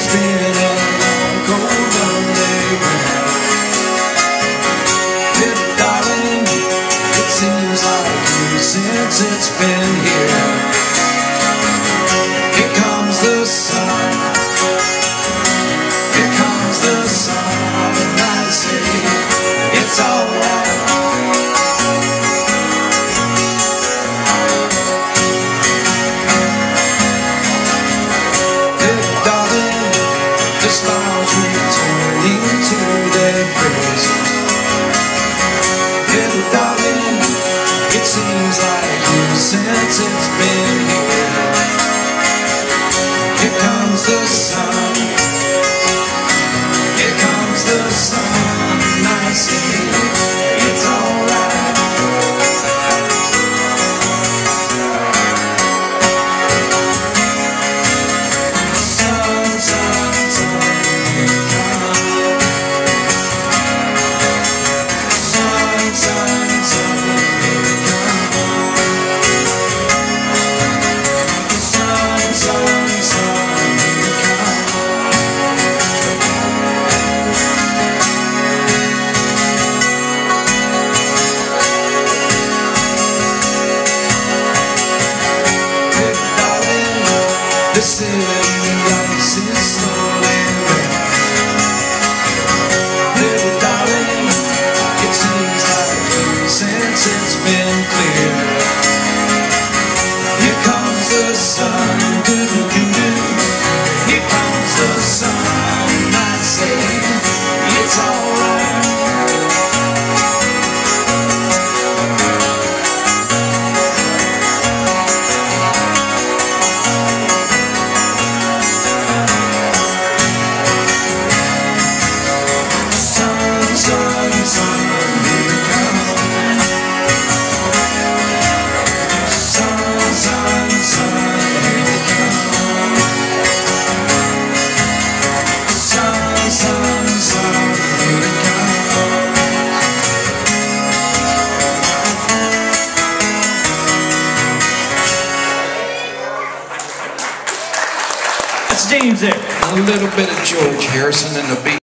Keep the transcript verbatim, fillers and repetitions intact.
been a long, cold, lonely winter. Little darling, it seems like years since it's been here. Here comes the sun, here comes the sun, and I say it's alright. The stars returning to their place. Little darling, it seems like years since it's been here. Here comes the sun, here comes the sun, and I say it's alright. The city lights is slowly red. Little darling, it seems like years since it's been clear. Here comes the sun, doo-doo-doo-doo. Here comes the sun, I say it's alright. That's James there. A little bit of George Harrison in the beat.